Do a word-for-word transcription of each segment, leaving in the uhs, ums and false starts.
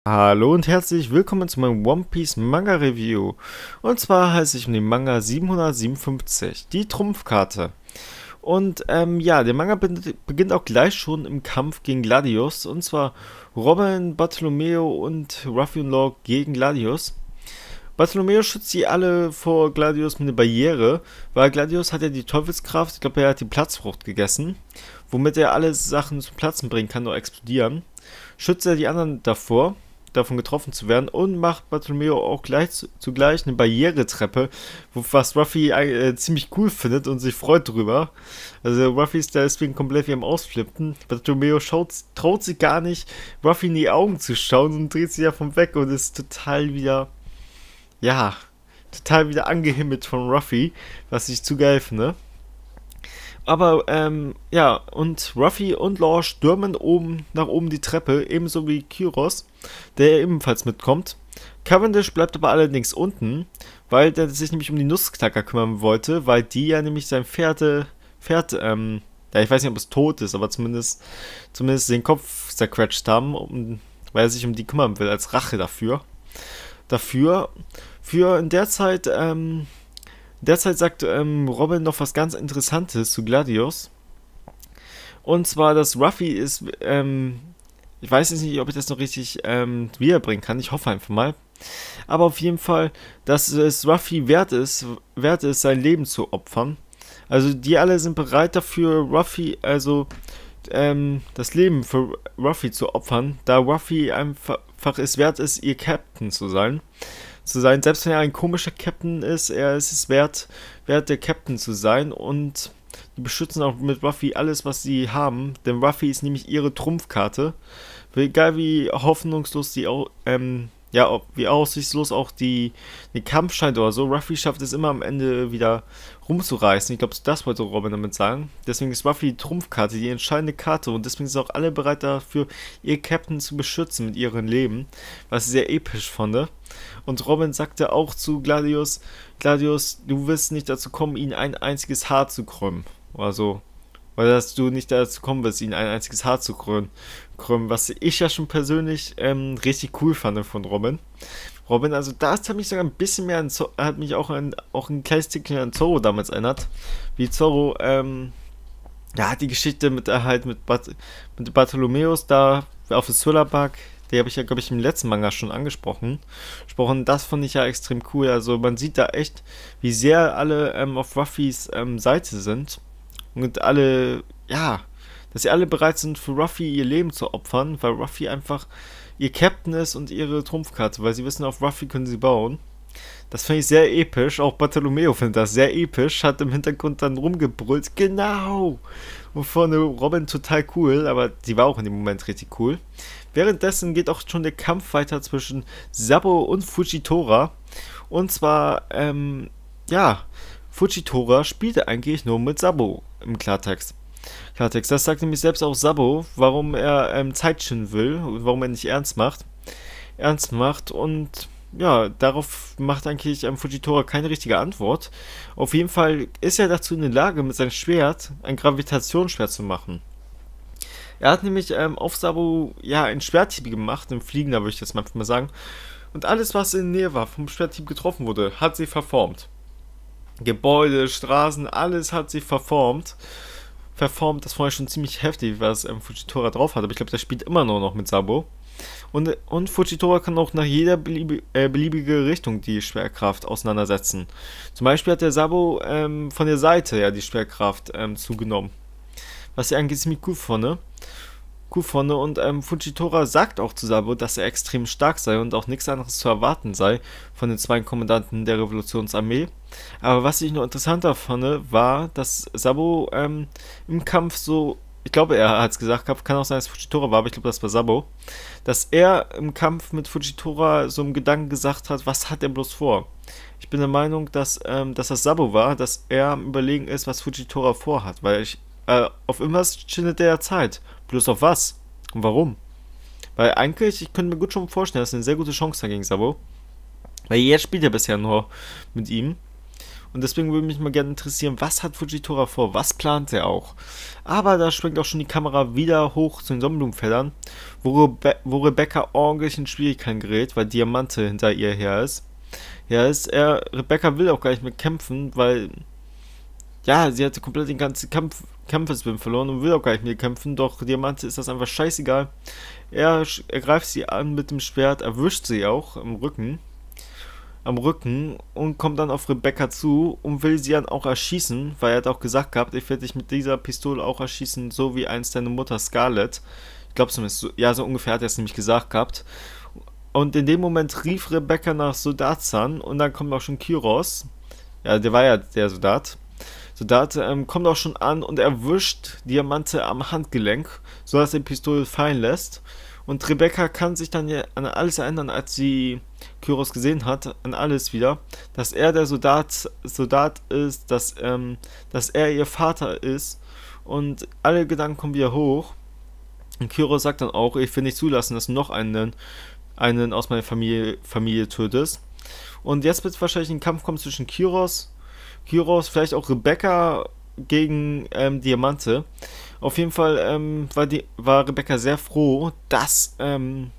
Hallo und herzlich willkommen zu meinem One Piece Manga Review. Und zwar heiße ich um den Manga siebenhundertsiebenundfünfzig, die Trumpfkarte. Und ähm, ja, der Manga be beginnt auch gleich schon im Kampf gegen Gladius. Und zwar Robin, Bartolomeo und Ruffy und Law gegen Gladius. Bartolomeo schützt sie alle vor Gladius mit einer Barriere, weil Gladius hat ja die Teufelskraft, ich glaube, er hat die Platzfrucht gegessen, womit er alle Sachen zum Platzen bringen kann oder explodieren. Schützt er die anderen davor, davon getroffen zu werden, und macht Bartolomeo auch gleich zu, zugleich eine Barrieretreppe, wo, was Ruffy äh, ziemlich cool findet und sich freut drüber. Also Ruffy ist da deswegen komplett wie am Ausflippen. Bartolomeo schaut, traut sich gar nicht, Ruffy in die Augen zu schauen und dreht sich davon weg und ist total wieder, ja, total wieder angehimmelt von Ruffy, was ich zu geil finde. Aber, ähm, ja, und Ruffy und Law stürmen oben nach oben die Treppe, ebenso wie Kyros, der ebenfalls mitkommt. Cavendish bleibt aber allerdings unten, weil der sich nämlich um die Nussknacker kümmern wollte, weil die ja nämlich sein Pferde, Pferd, ähm, ja, ich weiß nicht, ob es tot ist, aber zumindest, zumindest den Kopf zerquetscht haben, um, weil er sich um die kümmern will, als Rache dafür. Dafür, für in der Zeit, ähm, Derzeit sagt ähm, Robin noch was ganz Interessantes zu Gladius. Und zwar, dass Ruffy ist, ähm, ich weiß jetzt nicht, ob ich das noch richtig ähm, wiederbringen kann. Ich hoffe einfach mal. Aber auf jeden Fall, dass es Ruffy wert ist, wert ist, sein Leben zu opfern. Also die alle sind bereit dafür, Ruffy, also ähm, das Leben für Ruffy zu opfern, da Ruffy einfach es wert ist, ihr Captain zu sein. Zu sein, selbst wenn er ein komischer Captain ist, er ist es wert, wert der Captain zu sein, und die beschützen auch mit Ruffy alles, was sie haben, denn Ruffy ist nämlich ihre Trumpfkarte. Egal wie hoffnungslos die auch, ähm, ja, wie aussichtslos auch die, die Kampf scheint oder so, Ruffy schafft es immer am Ende wieder rumzureißen. Ich glaube, das wollte Robin damit sagen. Deswegen ist Ruffy die Trumpfkarte, die entscheidende Karte, und deswegen sind auch alle bereit dafür, ihr Captain zu beschützen mit ihrem Leben, was ich sehr episch fand. Und Robin sagte auch zu Gladius, Gladius, du wirst nicht dazu kommen, ihn ein einziges Haar zu krümmen. Oder so. Weil dass du nicht dazu kommen wirst, ihn ein einziges Haar zu krümmen. Was ich ja schon persönlich ähm, richtig cool fand von Robin. Robin, also das hat mich sogar ein bisschen mehr an, Zo hat mich auch, an, auch ein kleines Stückchen an Zorro damals erinnert. Wie Zorro, ähm, ja, die Geschichte mit äh, halt mit, Bart mit Bartholomäus da auf der Solarpark, die habe ich ja, glaube ich, im letzten Manga schon angesprochen. Gesprochen, das fand ich ja extrem cool. Also man sieht da echt, wie sehr alle ähm, auf Ruffys ähm, Seite sind. Und alle, ja, dass sie alle bereit sind, für Ruffy ihr Leben zu opfern, weil Ruffy einfach ihr Captain ist und ihre Trumpfkarte, weil sie wissen, auf Ruffy können sie bauen. Das finde ich sehr episch. Auch Bartolomeo findet das sehr episch. Hat im Hintergrund dann rumgebrüllt. Genau! Wovon Robin total cool, aber die war auch in dem Moment richtig cool. Währenddessen geht auch schon der Kampf weiter zwischen Sabo und Fujitora. Und zwar, ähm, ja, Fujitora spielte eigentlich nur mit Sabo im Klartext. Klartext, das sagt nämlich selbst auch Sabo, warum er ähm, Zeit schinden will und warum er nicht ernst macht. Ernst macht und ja, darauf macht eigentlich ähm, Fujitora keine richtige Antwort. Auf jeden Fall ist er dazu in der Lage, mit seinem Schwert ein Gravitationsschwert zu machen. Er hat nämlich ähm, auf Sabo ja ein Schwerthieb gemacht, im Fliegen, da würde ich das mal sagen. Und alles, was in der Nähe war, vom Schwerthieb getroffen wurde, hat sie verformt. Gebäude, Straßen, alles hat sie verformt. Verformt, das war ja schon ziemlich heftig, was ähm, Fujitora drauf hat, aber ich glaube, der spielt immer nur noch mit Sabo. Und, und Fujitora kann auch nach jeder belieb äh, beliebige Richtung die Schwerkraft auseinandersetzen. Zum Beispiel hat der Sabo ähm, von der Seite ja die Schwerkraft ähm, zugenommen. Was ich eigentlich ziemlich cool fand. Cool fand. Und ähm, Fujitora sagt auch zu Sabo, dass er extrem stark sei und auch nichts anderes zu erwarten sei von den zwei Kommandanten der Revolutionsarmee. Aber was ich noch interessanter fand, war, dass Sabo ähm, im Kampf so, ich glaube, er hat es gesagt gehabt, kann auch sein, dass es Fujitora war, aber ich glaube, das war Sabo, dass er im Kampf mit Fujitora so im Gedanken gesagt hat, was hat er bloß vor? Ich bin der Meinung, dass, ähm, dass das Sabo war, dass er am Überlegen ist, was Fujitora vorhat, weil ich, äh, auf irgendwas schindet er ja Zeit. Bloß auf was? Und warum? Weil eigentlich, ich könnte mir gut schon vorstellen, das ist eine sehr gute Chance dagegen Sabo. Weil jetzt spielt er bisher nur mit ihm. Und deswegen würde mich mal gerne interessieren, was hat Fujitora vor? Was plant er auch? Aber da schwenkt auch schon die Kamera wieder hoch zu den Sonnenblumenfeldern, wo, Rebe wo Rebecca ordentlich in Schwierigkeiten gerät, weil Diamante hinter ihr her ist. Ja, ist er, Rebecca will auch gar nicht mehr kämpfen, weil, ja, sie hatte komplett den ganzen Kampf, Kampfeswillen verloren und will auch gar nicht mehr kämpfen, doch Diamante ist das einfach scheißegal. Er, er greift sie an mit dem Schwert, erwischt sie auch am Rücken, am Rücken und kommt dann auf Rebecca zu und will sie dann auch erschießen, weil er hat auch gesagt gehabt, ich werde dich mit dieser Pistole auch erschießen, so wie einst deine Mutter Scarlett. Ich glaube zumindest, so, ja, so ungefähr hat er es nämlich gesagt gehabt. Und in dem Moment rief Rebecca nach Soldatsan und dann kommt auch schon Kyros. Ja, der war ja der Soldat. Soldat ähm, kommt auch schon an und erwischt Diamante am Handgelenk, sodass er die Pistole fallen lässt. Und Rebecca kann sich dann ja an alles erinnern, als sie Kyros gesehen hat, an alles wieder, dass er der Soldat, Soldat ist, dass, ähm, dass er ihr Vater ist. Und alle Gedanken kommen wieder hoch. Und Kyros sagt dann auch, ich will nicht zulassen, dass du noch einen, einen aus meiner Familie, Familie tötest. Und jetzt wird wahrscheinlich ein Kampf kommen zwischen Kyros, Kyros, vielleicht auch Rebecca gegen ähm, Diamante. Auf jeden Fall ähm, war, die, war Rebecca sehr froh, dass, ähm,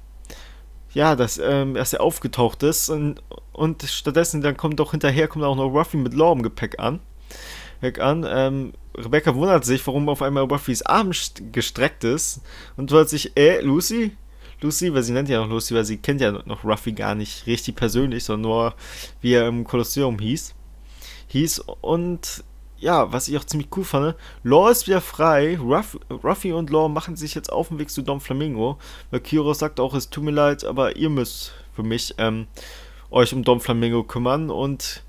ja, dass, ähm, dass er aufgetaucht ist. Und, und stattdessen dann kommt doch hinterher kommt auch noch Ruffy mit Law im Gepäck an. Gepäck an. Ähm, Rebecca wundert sich, warum auf einmal Ruffys Arm gestreckt ist. Und wundert sich, äh, Lucy? Lucy, weil sie nennt ja noch Lucy, weil sie kennt ja noch Ruffy gar nicht richtig persönlich, sondern nur, wie er im Kolosseum hieß. hieß und ja, was ich auch ziemlich cool fand, Law ist wieder frei, Ruff, Ruffy und Law machen sich jetzt auf den Weg zu Don Flamingo, weil Kyros sagt auch, es tut mir leid, aber ihr müsst für mich ähm, euch um Don Flamingo kümmern und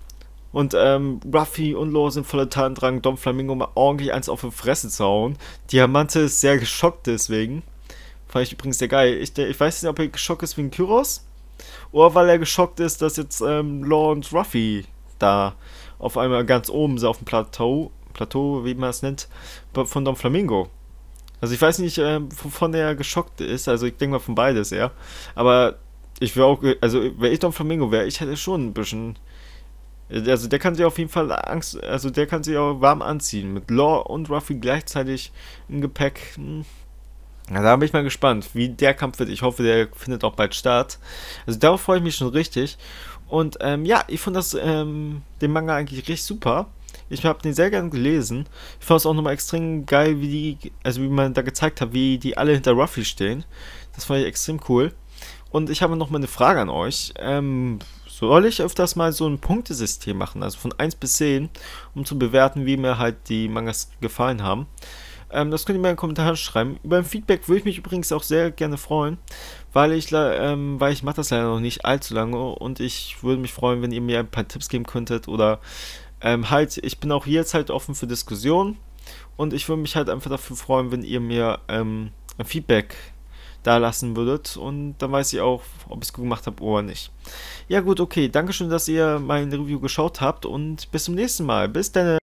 und ähm, Ruffy und Law sind voller Tatendrang, Don Flamingo mal ordentlich eins auf die Fresse zu hauen. Diamante ist sehr geschockt deswegen, fand ich übrigens sehr geil. Ich, ich weiß nicht, ob er geschockt ist wegen Kyros oder weil er geschockt ist, dass jetzt ähm, Law und Ruffy da auf einmal ganz oben so auf dem Plateau, Plateau, wie man es nennt, von Don Flamingo. Also ich weiß nicht, äh, wovon er geschockt ist, also ich denke mal von beides eher. Aber ich wäre auch, also wenn ich Don Flamingo wäre, ich hätte schon ein bisschen, also der kann sich auf jeden Fall Angst, also der kann sich auch warm anziehen. Mit Law und Ruffy gleichzeitig im Gepäck. Hm. Ja, da bin ich mal gespannt, wie der Kampf wird. Ich hoffe, der findet auch bald statt. Also darauf freue ich mich schon richtig. Und ähm, ja, ich fand das ähm, den Manga eigentlich richtig super. Ich habe den sehr gern gelesen. Ich fand es auch nochmal extrem geil, wie die, also wie man da gezeigt hat, wie die alle hinter Ruffy stehen. Das fand ich extrem cool. Und ich habe noch mal eine Frage an euch. Ähm, soll ich öfters mal so ein Punktesystem machen, also von eins bis zehn, um zu bewerten, wie mir halt die Mangas gefallen haben? Ähm, das könnt ihr mir in den Kommentaren schreiben. Über ein Feedback würde ich mich übrigens auch sehr gerne freuen, weil ich, ähm, weil ich mache das leider noch nicht allzu lange und ich würde mich freuen, wenn ihr mir ein paar Tipps geben könntet oder ähm, halt, ich bin auch jetzt halt offen für Diskussionen und ich würde mich halt einfach dafür freuen, wenn ihr mir ähm, ein Feedback da lassen würdet und dann weiß ich auch, ob ich es gut gemacht habe oder nicht. Ja gut, okay, danke schön, dass ihr mein Review geschaut habt und bis zum nächsten Mal. Bis dann.